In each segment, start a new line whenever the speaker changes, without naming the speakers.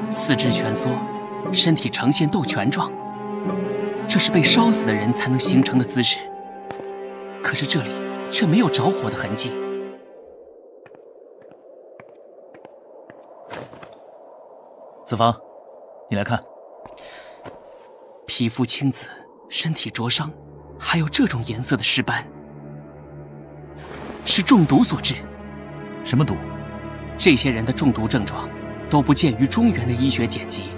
四肢蜷缩，身体呈现斗拳状，这是被烧死的人才能形成的姿势。可是这里却没有着火的痕迹。
子房，你来看，
皮肤青紫，身体灼伤，还有这种颜色的尸斑，是中毒所致。
什么毒？
这些人的中毒症状都不见于中原的医学典籍，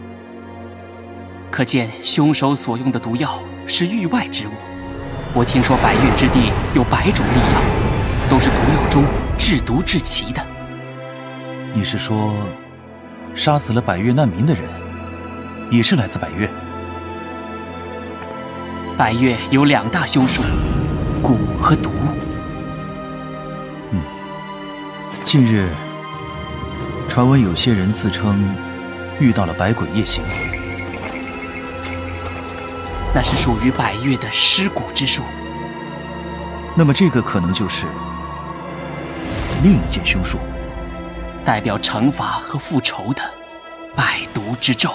可见凶手所用的毒药是域外之物。我听说百越之地有100种秘药，都是毒药中制毒制奇的。
你是说，杀死了百越难民的人，也是来自百越？
百越有2大凶术，蛊和毒。
近日传闻有些人自称遇到了百鬼夜行，
那是属于百越的尸蛊之术。
那么这个可能就是另一件凶术，
代表惩罚和复仇的百毒之咒。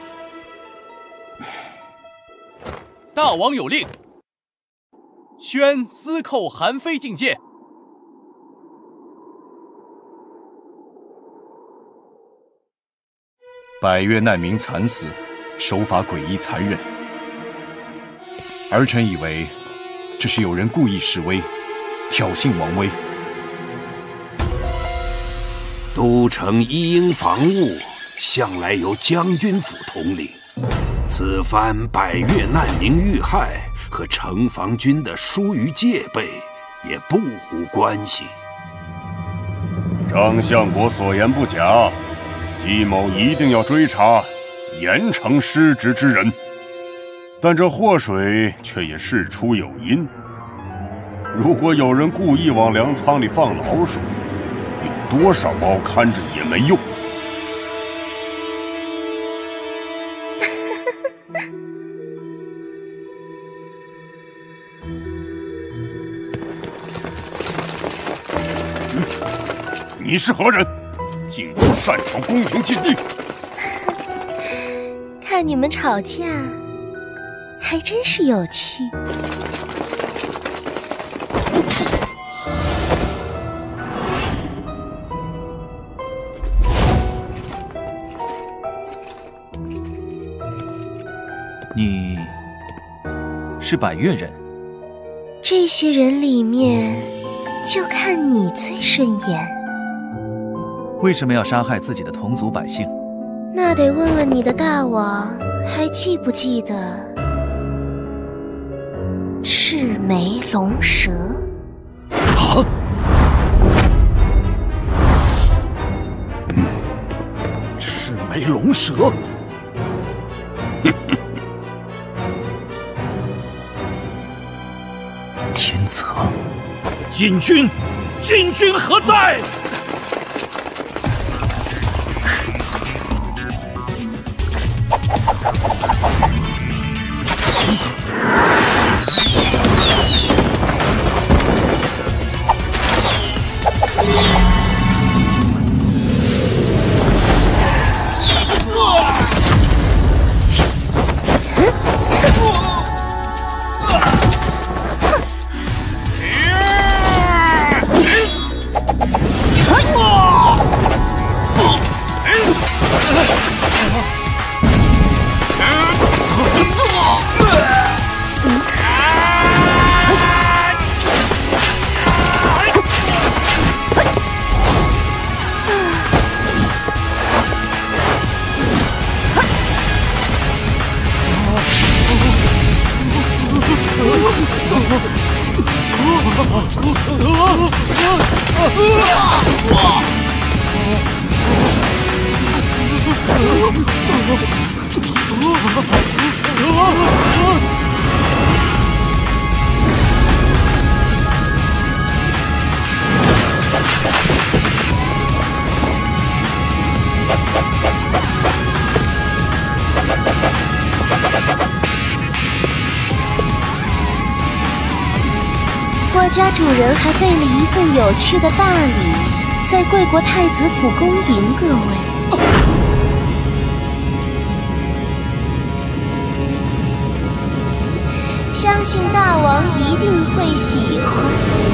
大王有令，宣司寇韩非境界。
百越难民惨死，手法诡异残忍。儿臣以为，这是有人故意示威，挑衅王威。
都城一应防务，向来由将军府统领。此番百越难民遇害，和城防军的疏于戒备也不无关系。
张相国所言不假。季某一定要追查，严惩失职之人。但这祸水却也事出有因。如果有人故意往粮仓里放老鼠，有多少猫看着也没用。你是何人？竟然擅闯宫廷禁地！
看你们吵架，还真是有趣。
你是百越人？
这些人里面，就看你最顺眼。
为什么要杀害自己的同族百姓？
那得问问你的大王，还记不记得赤眉龙蛇？
啊！赤眉龙蛇！
天泽，
禁军何在？
我家主人还备了一份有趣的大礼，在贵国太子府恭迎各位。 相信大王一定会喜欢。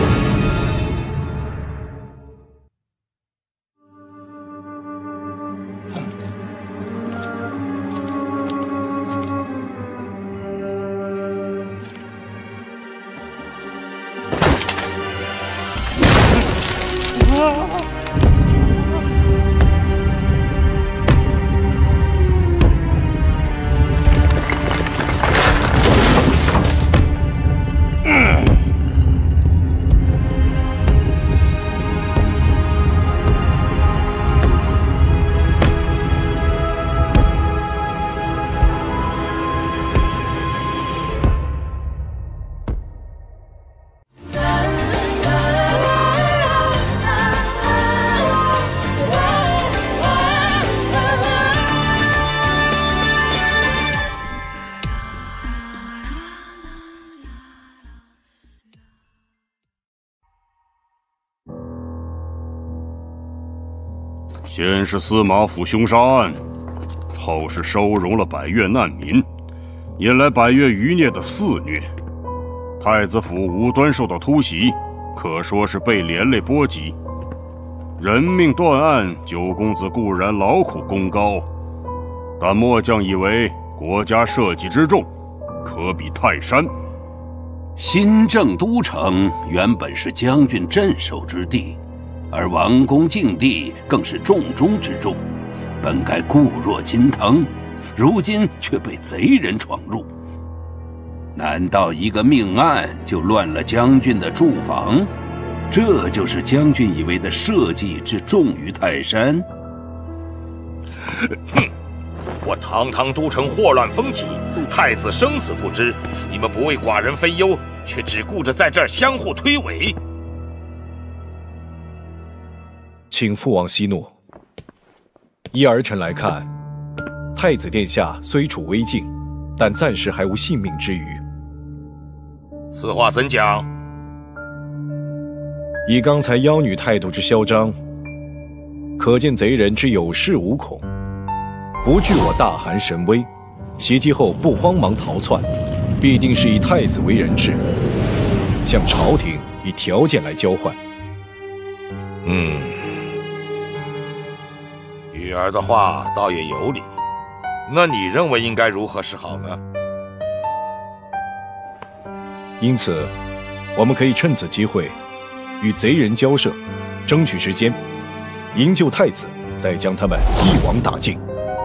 先是司马府凶杀案，后是收容了百越难民，引来百越余孽的肆虐。太子府无端受到突袭，可说是被连累波及。人命断案，九公子固然劳苦功高，但末将以为国家社稷之重，可比泰山。
新郑都城原本是将军镇守之地，而王宫境地更是重中之重，本该固若金藤，如今却被贼人闯入。难道一个命案就乱了将军的住房？这就是将军以为的社稷之重于泰山？
哼！我堂堂都城祸乱风起，太子生死不知，你们不为寡人分忧，却只顾着在这儿相互推诿。
请父王息怒。依儿臣来看，太子殿下虽处危境，但暂时还无性命之虞。
此话怎讲？
以刚才妖女态度之嚣张，可见贼人之有恃无恐，不惧我大汗神威，袭击后不慌忙逃窜，必定是以太子为人质，向朝廷以条件来交换。
玉儿的话倒也有理，那你认为应该如何是好呢？
因此，我们可以趁此机会与贼人交涉，争取时间，营救太子，再将他们一网打尽。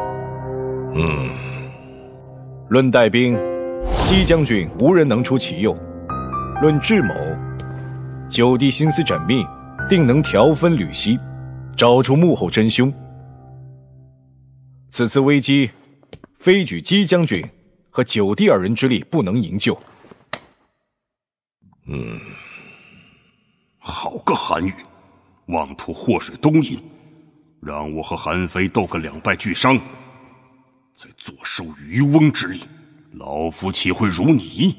论带兵，姬将军无人能出其右；论智谋，九弟心思缜密，定能条分缕析，找出幕后真凶。此次危机，非举姬将军和九弟二人之力不能营救。
好个韩愈，妄图祸水东引，让我和韩非斗个两败俱伤，再坐收渔翁之利，老夫岂会如你？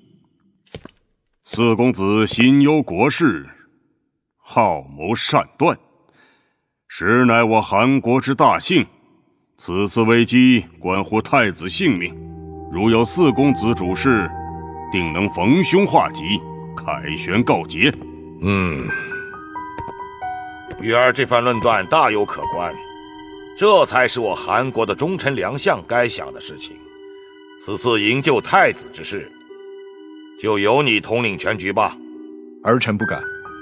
四公子心忧国事，好谋善断，实乃我韩国之大幸。此次危机关乎太子性命，如有四公子主事，定能逢凶化吉，凯旋告捷。
玉儿这番论断大有可观，这才是我韩国的忠臣良相该想的事情。此次营救太子之事，就由你统领全局吧。
儿臣不敢。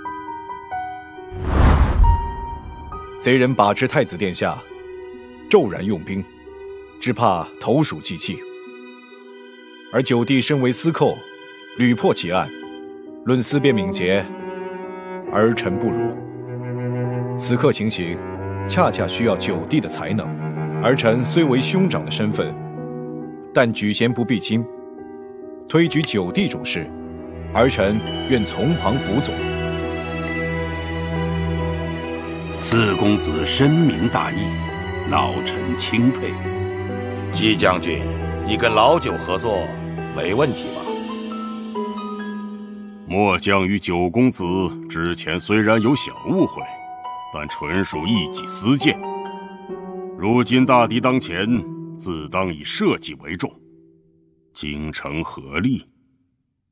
贼人把持太子殿下，骤然用兵，只怕投鼠忌器。而九弟身为司寇，屡破其案，论思辨敏捷，儿臣不如。此刻情形，恰恰需要九弟的才能。儿臣虽为兄长的身份，但举贤不避亲，推举九弟主事，儿臣愿从旁辅佐。
四公子深明大义，老臣钦佩。
姬将军，你跟老九合作没问题吧？
末将与九公子之前虽然有小误会，但纯属一己私见。如今大敌当前，自当以社稷为重，精诚合力，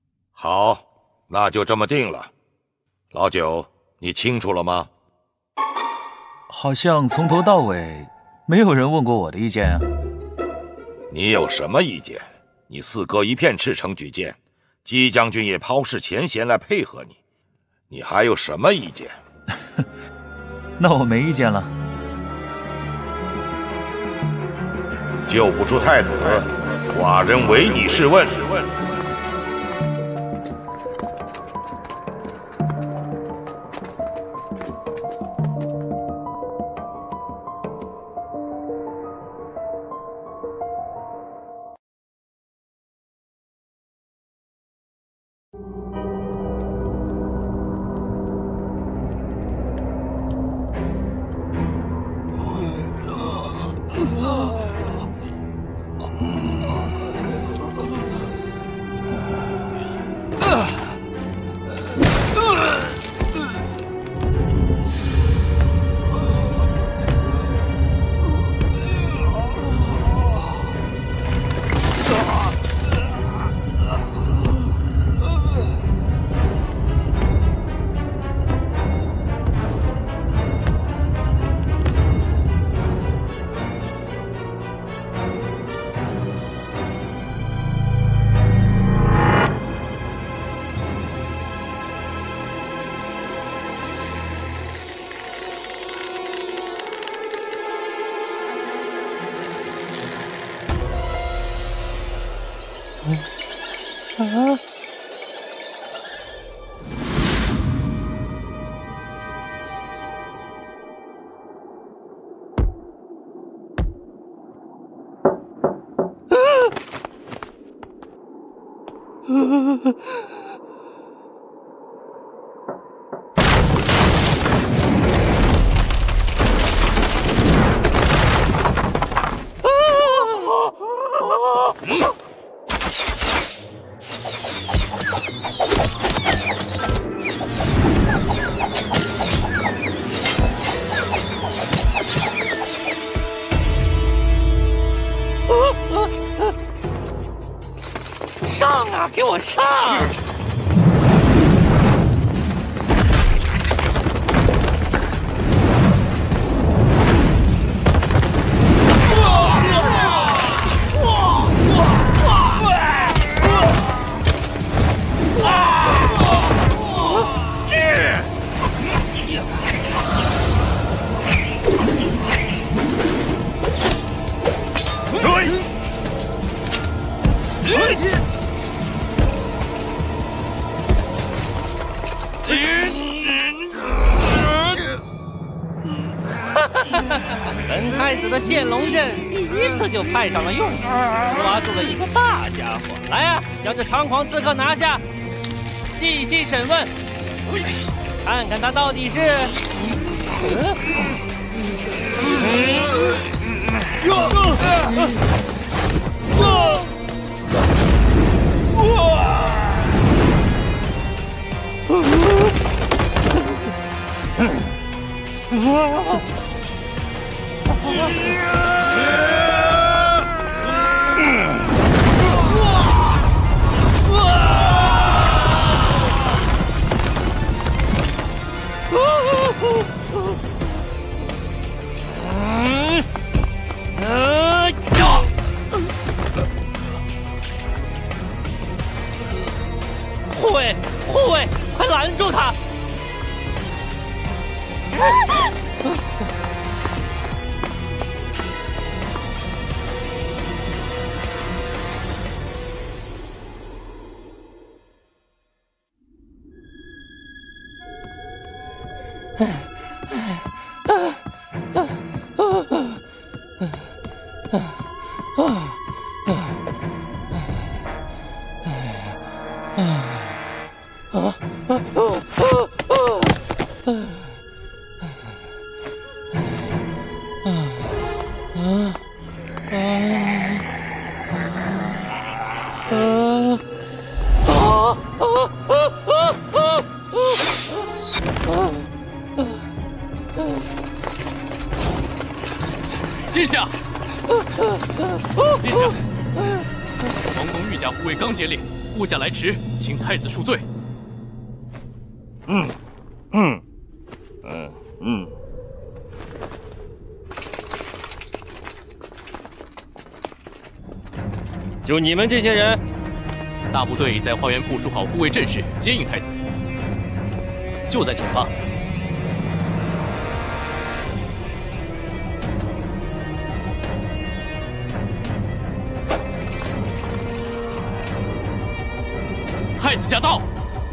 好，那就这么定了。老九，你清楚了吗？
好像从头到尾没有人问过我的意见啊。
你有什么意见？你四哥一片赤诚举荐，姬将军也抛誓前嫌来配合你，你还有什么意见？
那我没意见了。
救不出太子，寡人唯你是问。
上啊，给我上！本太子的陷龙阵第一次就派上了用场，抓住了一个大家伙。来啊，将这猖狂刺客拿下，细细审问，看看他到底是……护卫，快拦住他！
殿下，殿下，王公御驾护卫刚接令，护
护驾来迟，请太子恕罪。
就你们这些人，
大部队已在花园部署好护卫阵势，接应太子，就在前方。太子驾到！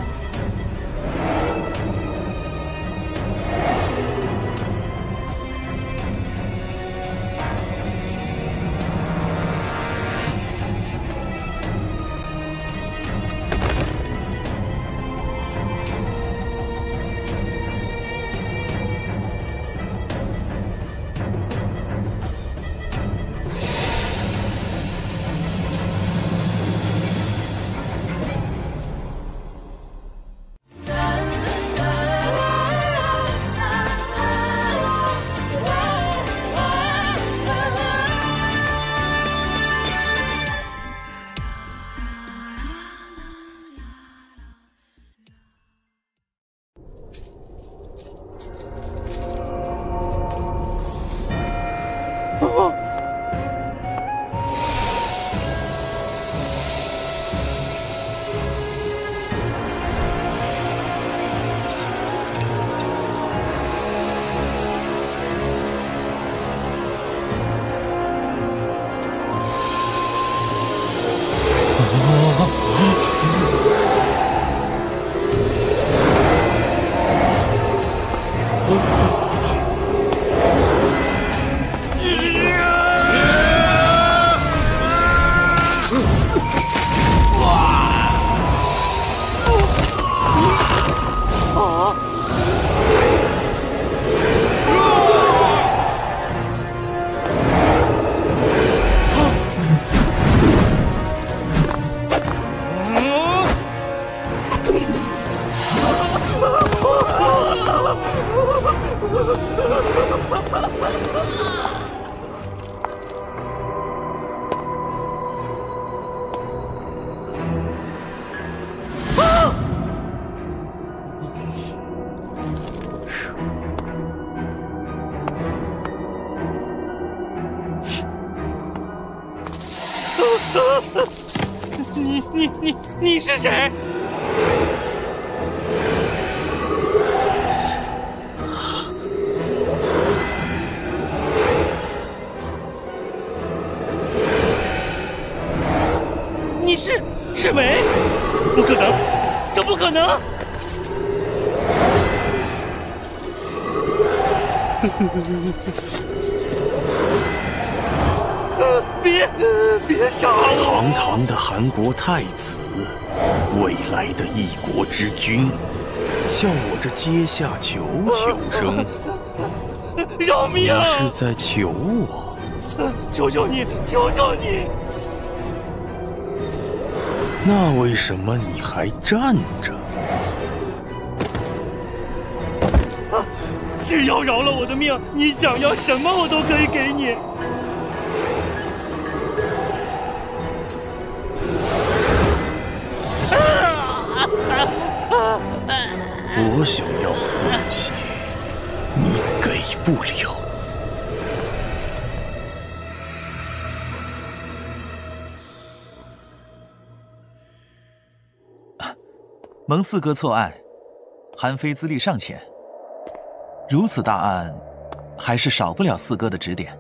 你是谁？你是赤眉？不可能，这不可能！别杀我！
堂堂的韩国太子，未来的一国之君，向我这阶下求声，
饶命！
你是在求我？
求求你，求求你！
那为什么你还站着？
只要饶了我的命，你想要什么我都可以给你。
我想要的东西，你给不了。
蒙四哥错案，韩非资历尚浅，如此大案，还是少不了四哥的指点。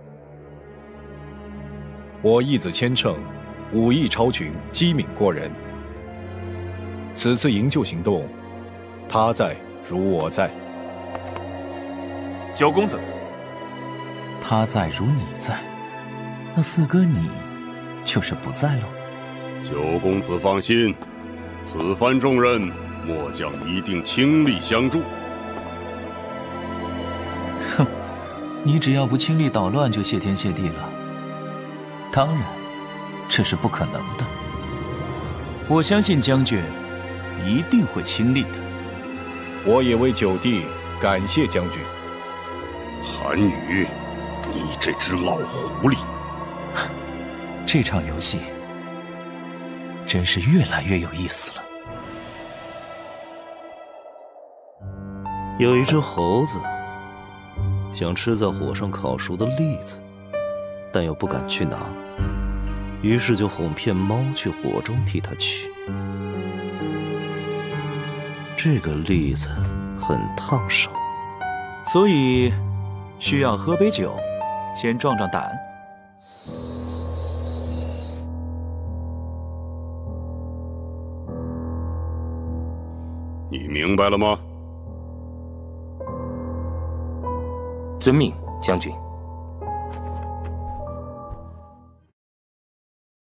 我义子千乘，武艺超群，机敏过人。此次营救行动，他在如我在。
九公子，
他在如你在，那四哥你就是不在喽。
九公子放心，此番重任，末将一定倾力相助。
哼，你只要不倾力捣乱，就谢天谢地了。当然，这是不可能的。我相信将军一定会倾力的。
我也为九弟感谢将军。
韩宇，你这只老狐狸！
这场游戏真是越来越有意思了。
有一只猴子想吃在火上烤熟的栗子，但又不敢去拿，于是就哄骗猫去火中替它取。这个栗子很烫手，
所以需要喝杯酒，先壮壮胆。
你明白了吗？
遵命，将军。